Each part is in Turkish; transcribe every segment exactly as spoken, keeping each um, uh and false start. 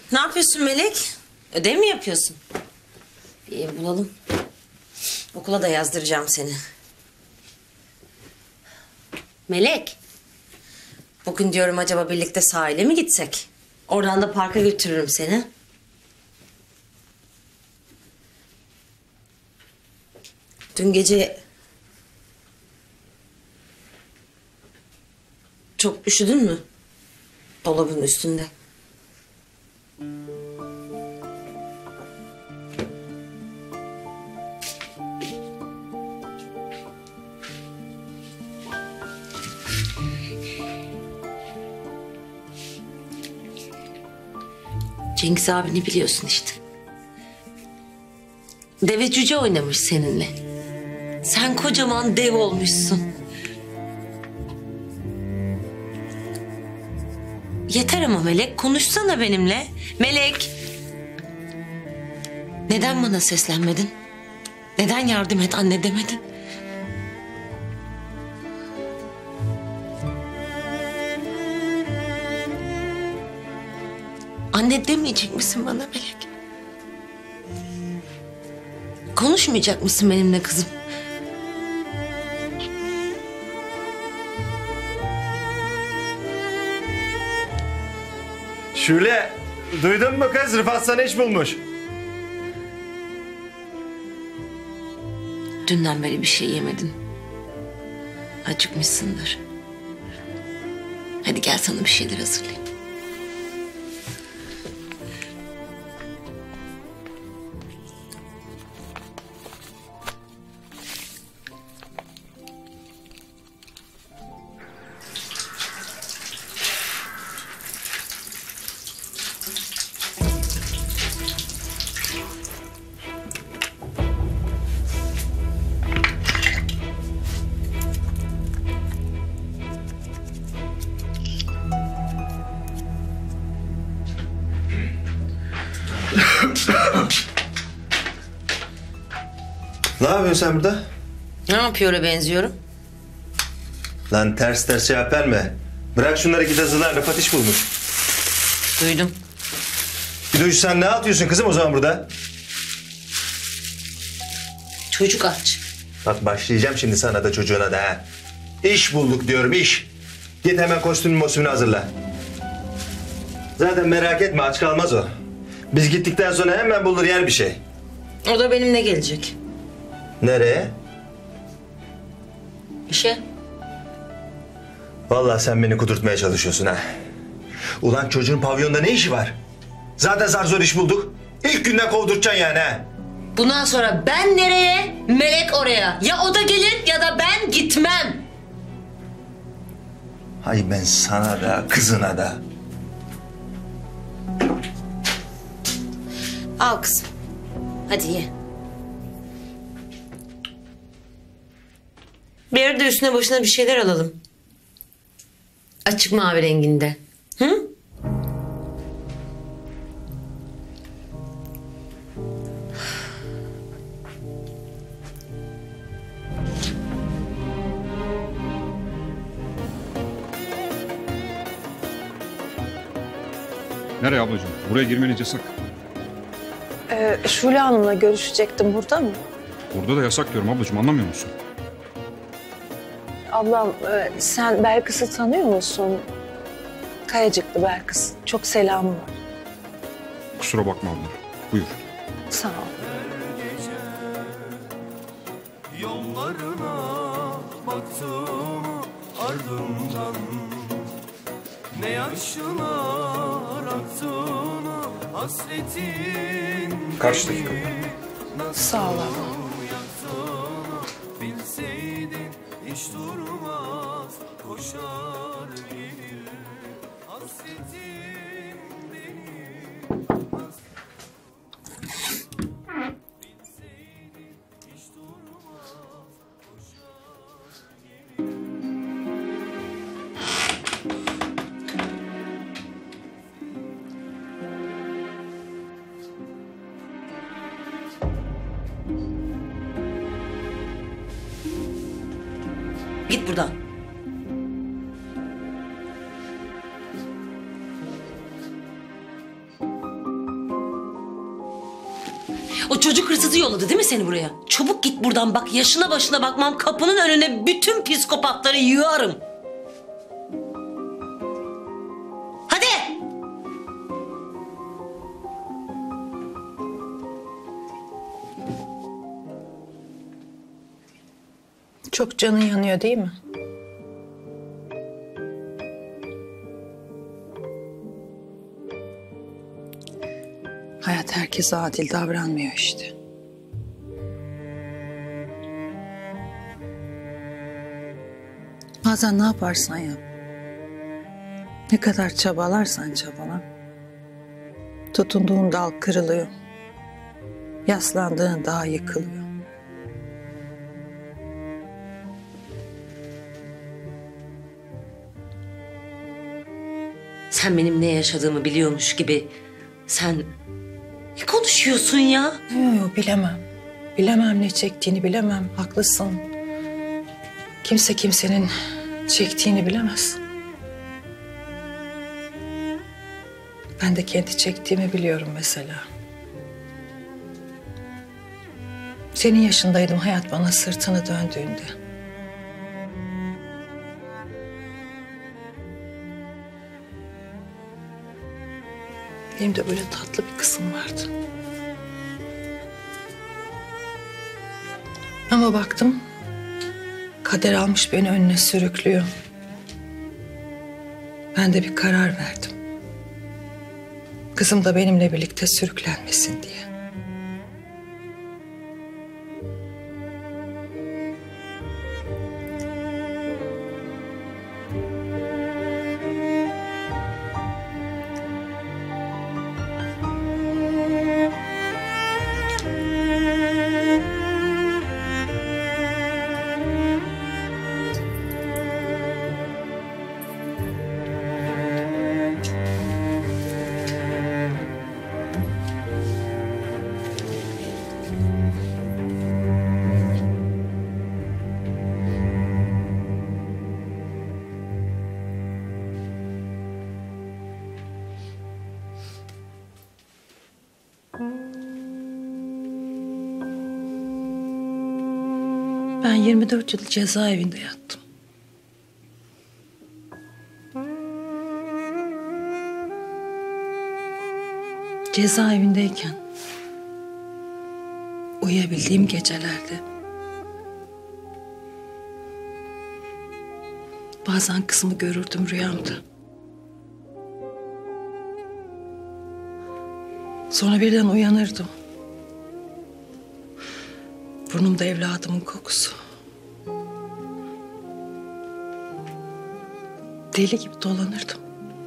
Ne yapıyorsun Melek? Ödev mi yapıyorsun? Bir ev bulalım. Okula da yazdıracağım seni. Melek. Bugün diyorum acaba birlikte sahile mi gitsek? Oradan da parka götürürüm seni. Dün gece... Çok üşüdün mü? Dolabın üstünde. Cengiz abini biliyorsun işte. Deve cüce oynamış seninle. Sen kocaman dev olmuşsun. Yeter ama Melek, konuşsana benimle. Melek. Neden bana seslenmedin? Neden yardım et anne demedin? Anne demeyecek misin bana Melek? Konuşmayacak mısın benimle kızım? Şule, duydun mu kız? Rıfat sana iş bulmuş. Dünden beri bir şey yemedin. Acıkmışsındır. Hadi gel sana bir şeyler hazırlayayım. Ne yapıyorsun sen burada? Ne yapıyor'a benziyorum? Lan ters ters cevap verme. Bırak şunları git hazırlan. Rıfat iş bulmuş. Duydum. Fidoş sen ne atıyorsun kızım o zaman burada? Çocuk aç. Bak başlayacağım şimdi sana da çocuğuna da ha. İş bulduk diyorum iş. Git hemen kostümün mosümünü hazırla. Zaten merak etme aç kalmaz o. Biz gittikten sonra hemen bulur yer bir şey. O da benimle gelecek. Nereye? İşe. Vallahi sen beni kudurtmaya çalışıyorsun ha. Ulan çocuğun pavyonda ne işi var? Zaten zar zor iş bulduk. İlk günden kovdurtacaksın yani ha. Bundan sonra ben nereye, Melek oraya. Ya o da gelir ya da ben gitmem. Hay ben sana da kızına da. Al kızım. Hadi ye. Bir arada üstüne başına bir şeyler alalım. Açık mavi renginde. Hı? Nereye ablacığım? Buraya girmeniz yasak. Ee, Şule Hanım'la görüşecektim. Burada mı? Burada da yasak diyorum ablacığım, anlamıyor musun? Ablam e, sen Belkıs'ı tanıyor musun? Kayacıklı Belkıs. Çok selamı var. Kusura bakma abla. Buyur. Sağ ol. Yollarına baktım ardından, ne yaşlar aktığını hasretin. Kaç dakika? Sağ ol ablam. Bilseydin hiç durmaz, koşar gelir hasretin benim. Bilseydin hiç durmaz, koşar gelir. Git buradan. O çocuk hırsızı yolladı değil mi seni buraya? Çabuk git buradan bak, yaşına başına bakmam, kapının önüne bütün psikopatları yığarım. Hadi! Çok canın yanıyor değil mi? Hayat herkese adil davranmıyor işte. Bazen ne yaparsan yap. Ne kadar çabalarsan çabala. Tutunduğun dal kırılıyor. Yaslandığın dağ yıkılıyor. Sen benim ne yaşadığımı biliyormuş gibi sen ne konuşuyorsun ya? Yok yok bilemem. Bilemem ne çektiğini bilemem. Haklısın. Kimse kimsenin çektiğini bilemez. Ben de kendi çektiğimi biliyorum mesela. Senin yaşındaydım hayat bana sırtını döndüğünde. Benim de böyle tatlı bir kızım vardı. Ama baktım kader almış beni önüne sürüklüyor. Ben de bir karar verdim. Kızım da benimle birlikte sürüklenmesin diye. Ben yirmi dört yıl cezaevinde yattım. Cezaevindeyken uyuyabildiğim gecelerde bazen kızımı görürdüm rüyamda. Sonra birden uyanırdım. Burnumda evladımın kokusu. Deli gibi dolanırdım.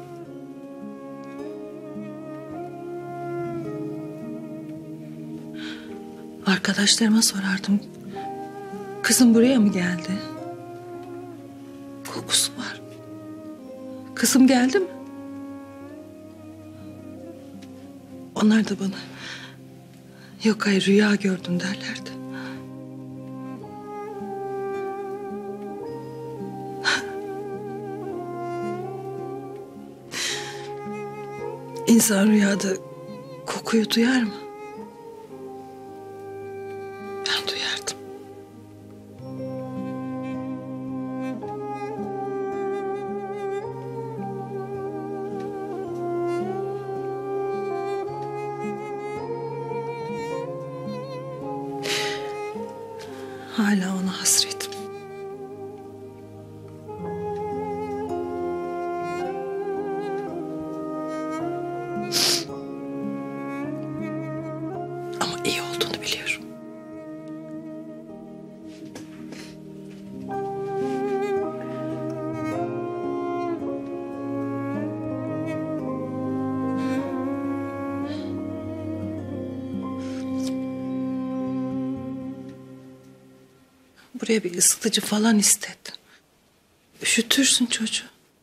Arkadaşlarıma sorardım. Kızım buraya mı geldi? Kokusu var. Kızım geldi mi? Onlar da bana yok hayır rüya gördüm derlerdi. İnsan rüyada kokuyu duyar mı? Ben duyardım. Hala ona hasretim. Ama iyi olduğunu biliyorum. Buraya bir ısıtıcı falan istedin. Üşütürsün çocuğu.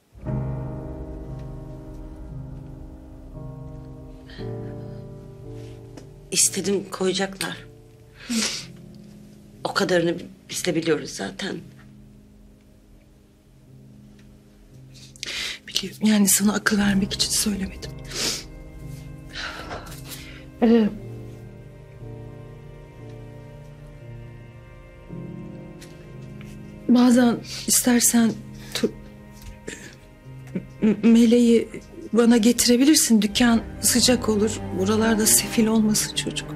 İstedim koyacaklar. O kadarını biz de biliyoruz zaten. Biliyorum yani sana akıl vermek için söylemedim. Ee, bazen istersen tu- M- Meleği bana getirebilirsin. Dükkan sıcak olur. Buralarda sefil olmasın çocuk.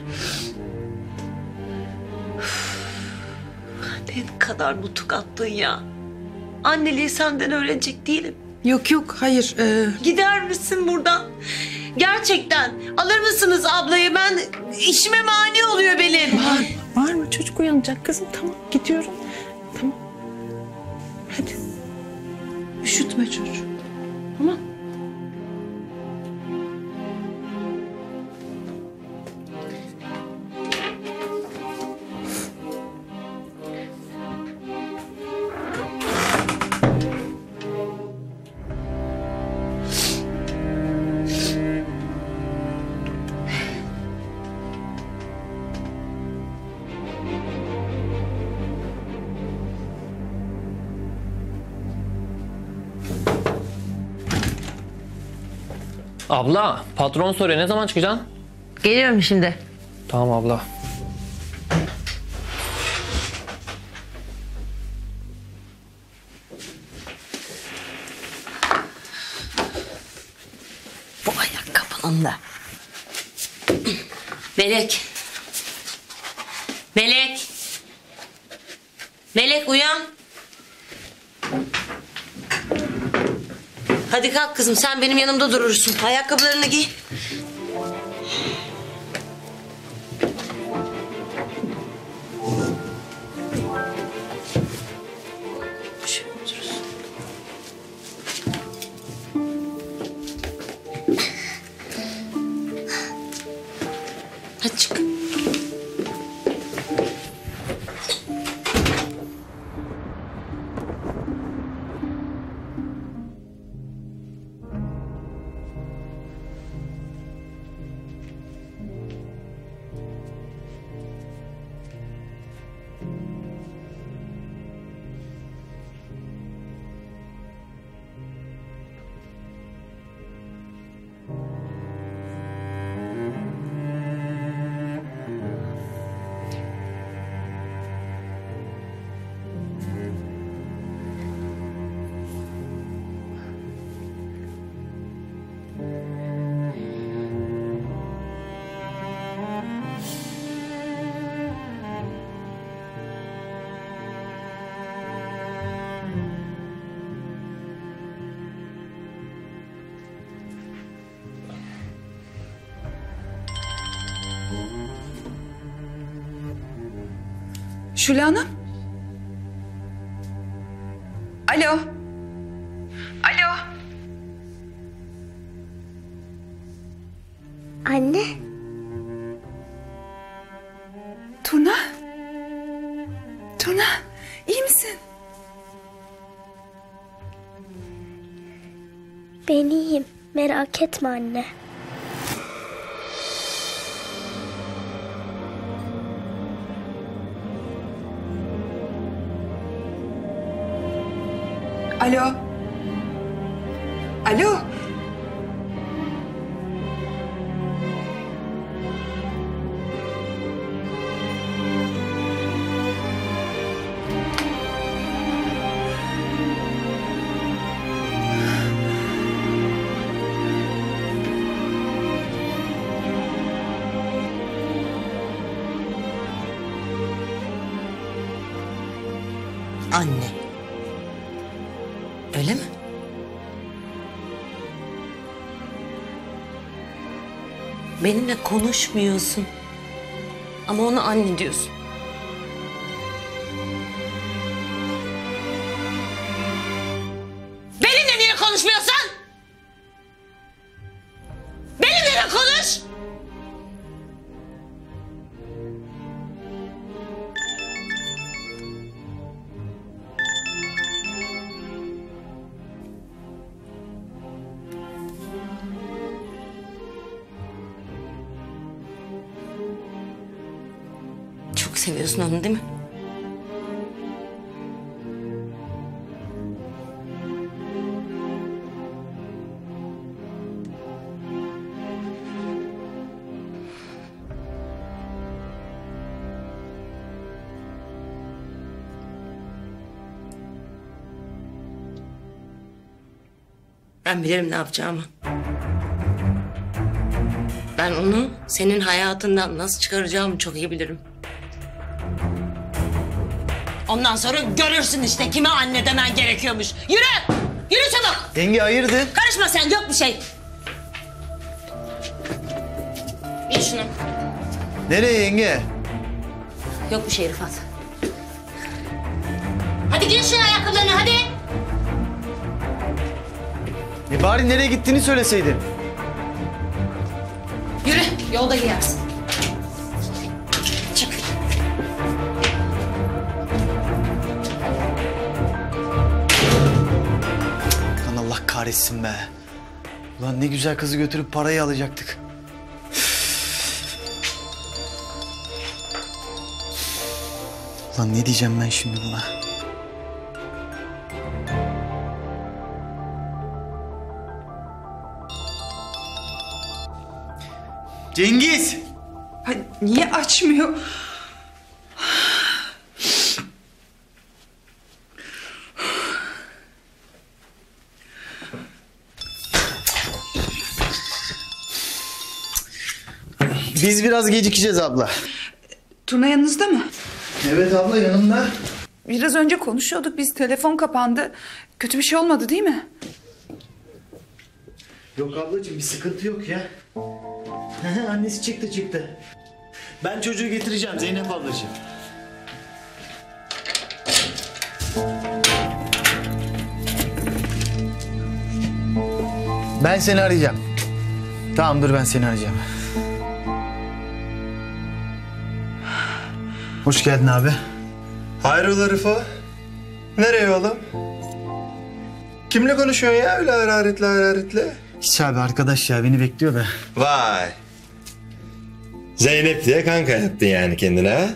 Ne kadar nutuk attın ya. Anneliği senden öğrenecek değilim. Yok yok hayır. e, Gider misin buradan? Gerçekten. Alır mısınız ablayı? Ben işime mani oluyor benim. Var, var mı? Çocuk uyanacak kızım. Tamam gidiyorum. Tamam. Hadi. Üşütme çocuğu. Tamam. Abla, patron soruyor. Ne zaman çıkacaksın? Geliyorum şimdi. Tamam abla. Bu ayakkabının da. Melek. Melek. Melek uyan. Hadi kalk kızım, sen benim yanımda durursun. Ayakkabılarını giy. Şöyle oturursun. Hadi çık. Şule Hanım. Alo. Alo. Anne, Turna. Turna, iyi misin? ben iyiyim. Merak etme anne. Alo. Alo. Anne. Öyle mi? Benimle konuşmuyorsun. Ama ona anne diyorsun. Benimle niye konuşmuyorsun? Benimle de konuş. Çok seviyorsun onu değil mi? Ben bilirim ne yapacağımı. Ben onu senin hayatından nasıl çıkaracağımı çok iyi bilirim. Ondan sonra görürsün işte kime anne demen gerekiyormuş. Yürü! Yürü çabuk! Yenge hayırdır? Karışma sen, yok bir şey. Giy şunu. Nereye yenge? Yok bir şey Rıfat. Hadi giy şunu ayakkabılarını hadi. E bari nereye gittiğini söyleseydin. Yürü, yolda giyersin. Çık. Lan Allah kahretsin be. Ulan ne güzel kızı götürüp parayı alacaktık. Lan ne diyeceğim ben şimdi buna? Cengiz! Ay, niye açmıyor? Biz biraz gecikeceğiz abla. Turna yanınızda mı? Evet abla yanımda. Biraz önce konuşuyorduk biz. Telefon kapandı. Kötü bir şey olmadı değil mi? Yok ablacığım bir sıkıntı yok ya. Annesi çıktı çıktı. Ben çocuğu getireceğim Zeynep ablacığım. Ben seni arayacağım. Tamam dur ben seni arayacağım. Hoş geldin abi. Hayrola Rıfo? Nereye oğlum? Kimle konuşuyorsun ya öyle hararetle hararetle? Hiç abi arkadaş ya beni bekliyor da. Vay. Zeynep diye kanka yaptın yani kendine ha?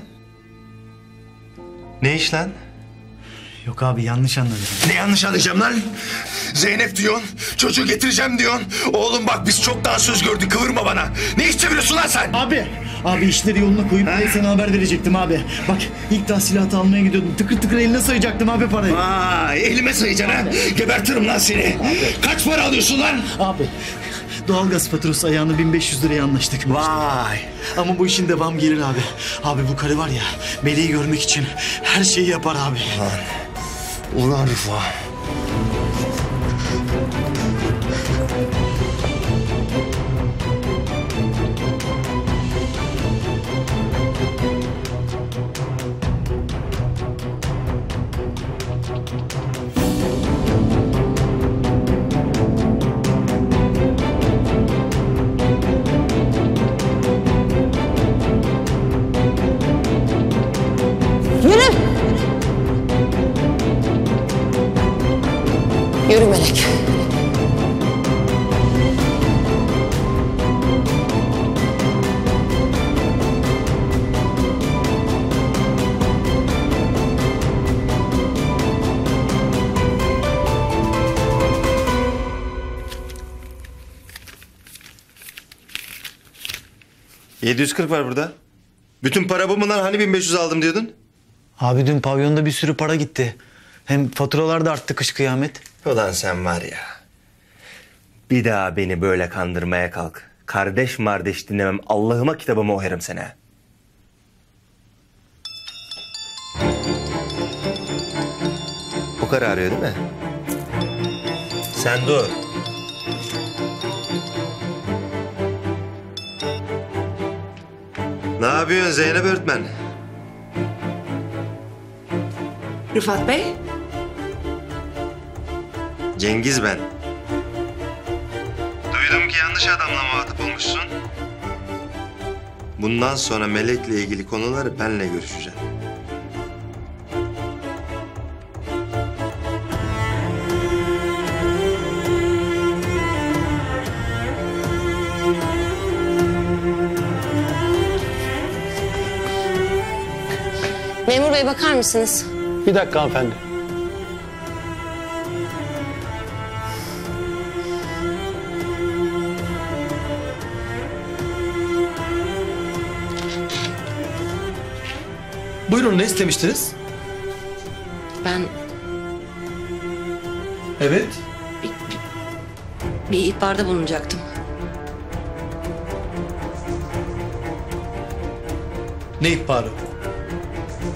Ne iş lan? Yok abi yanlış anladın. Ne yanlış anlayacağım lan? Zeynep diyorsun, çocuğu getireceğim diyorsun. Oğlum bak biz çok daha söz gördük, kıvırma bana. Ne iş çeviriyorsun lan sen? Abi, abi işleri yoluna koyup ben sana haber verecektim abi. Bak ilk tahsilatı almaya gidiyordum. Tıkır tıkır eline sayacaktım abi parayı. Vay elime sayacaksın ha. Gebertirim lan seni. Abi. Kaç para alıyorsun lan? Abi doğalgaz faturası ayağını bin beş yüz liraya anlaştık. Vay. Ama bu işin devam gelir abi. Abi bu karı var ya Meleği görmek için her şeyi yapar abi. Ulan, ulan Rıfa. Yürü Melek. yedi yüz kırk var burada. Bütün para bu mu lan? Hani bin beş yüz aldım diyordun? Abi dün pavyonda bir sürü para gitti. Hem faturalar da arttı kış kıyamet. Ulan sen var ya. Bir daha beni böyle kandırmaya kalk. Kardeş mardeş dinlemem. Allah'ıma kitabıma oherim seni. O karı arıyor değil mi? Sen dur. Ne yapıyorsun Zeynep öğretmen? Rıfat Bey? Cengiz ben. Duydum ki yanlış adamla muhatap olmuşsun. Bundan sonra Melek'le ilgili konuları benle görüşeceğim. Memur bey bakar mısınız? Bir dakika hanımefendi. Buyurun ne istemiştiniz? Ben Evet. Bir ihbarda bulunacaktım. Ne ihbarı?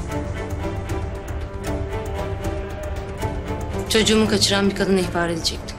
Çocuğumu kaçıran bir kadını ihbar edecektim.